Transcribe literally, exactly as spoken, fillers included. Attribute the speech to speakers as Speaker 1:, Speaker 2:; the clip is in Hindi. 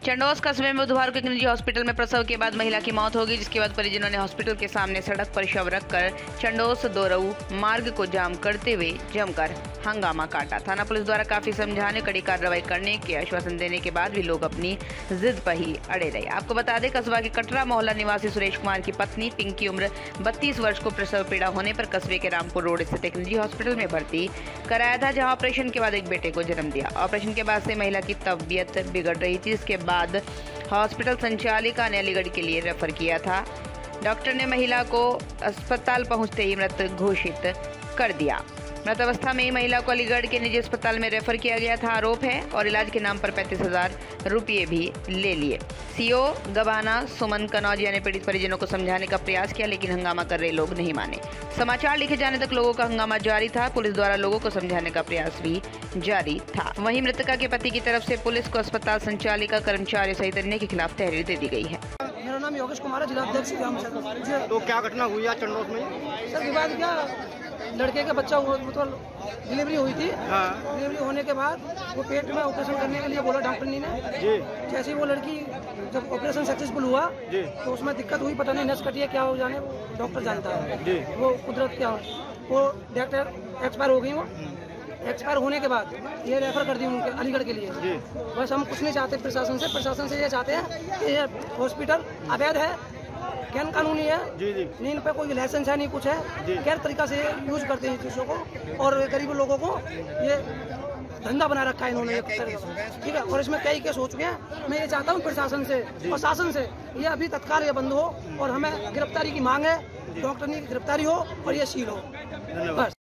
Speaker 1: चंडोस कस्बे में बुधवार को एक निजी हॉस्पिटल में प्रसव के बाद महिला की मौत हो गई, जिसके बाद परिजनों ने हॉस्पिटल के सामने सड़क पर शव रखकर चंडोस दोरऊ मार्ग को जाम करते हुए जमकर हंगामा काटा। थाना पुलिस द्वारा काफी समझाने, कड़ी कार्रवाई करने के आश्वासन देने के बाद भी लोग अपनी जिद पर ही अड़े रहे। आपको बता दें, कस्बा के कटरा मोहल्ला निवासी सुरेश कुमार की पत्नी पिंकी उम्र बत्तीस वर्ष को प्रसव पीड़ा होने पर कस्बे के रामपुर रोड स्थित एक निजी हॉस्पिटल में भर्ती कराया था, जहां ऑपरेशन के बाद एक बेटे को जन्म दिया। ऑपरेशन के बाद से महिला की तबीयत बिगड़ रही थी, जिसके बाद हॉस्पिटल संचालिका ने अलीगढ़ के लिए रेफर किया था। डॉक्टर ने महिला को अस्पताल पहुंचते ही मृत घोषित कर दिया। मृत अवस्था में ही महिला को अलीगढ़ के निजी अस्पताल में रेफर किया गया था। आरोप है और इलाज के नाम पर पैंतीस हजार रुपये भी ले लिए। सीओ गवाना सुमन कनौजिया ने पीड़ित परिजनों को समझाने का प्रयास किया, लेकिन हंगामा कर रहे लोग नहीं माने। समाचार लिखे जाने तक लोगों का हंगामा जारी था। पुलिस द्वारा लोगों को समझाने का प्रयास भी जारी था। वहीं मृतका के पति की तरफ से पुलिस को अस्पताल संचालिका, कर्मचारी सहित अन्य के खिलाफ तहरीर दे दी गई है।
Speaker 2: मेरा नाम योगेश कुमार है, जिला अध्यक्ष।
Speaker 3: तो क्या घटना हुई है चंडोस में?
Speaker 2: सर विवाद क्या, लड़के का बच्चा हुआ, मतलब डिलीवरी हुई थी।
Speaker 3: हाँ।
Speaker 2: डिलीवरी होने के बाद वो पेट में ऑपरेशन करने के लिए बोला डॉक्टर ने
Speaker 3: जी।
Speaker 2: जैसे ही वो लड़की जब ऑपरेशन सक्सेसफुल हुआ जी, तो उसमें दिक्कत हुई, पता नहीं नस कटी है क्या हो जाने, डॉक्टर जानता है जी। वो कुदरत क्या वो डॉक्टर एक्सपायर हो गई। वो एक्सपायर होने के बाद ये रेफर कर दी उनके अलीगढ़ के लिए जी। बस हम कुछ नहीं चाहते प्रशासन से। प्रशासन से ये चाहते हैं कि ये हॉस्पिटल अवैध है, गैर कानूनी है जी जी। इन पे कोई लाइसेंस है नहीं, कुछ है, गैर तरीका से यूज करते हैं चीजों को और गरीब लोगों को ये धंधा बना रखा है इन्होंने, ठीक है। और इसमें कई केस हो चुके हैं। मैं ये चाहता हूँ प्रशासन से और शासन से ये अभी तत्काल ये बंद हो और हमें गिरफ्तारी की मांग है। डॉक्टर की गिरफ्तारी हो और ये सील हो, बस।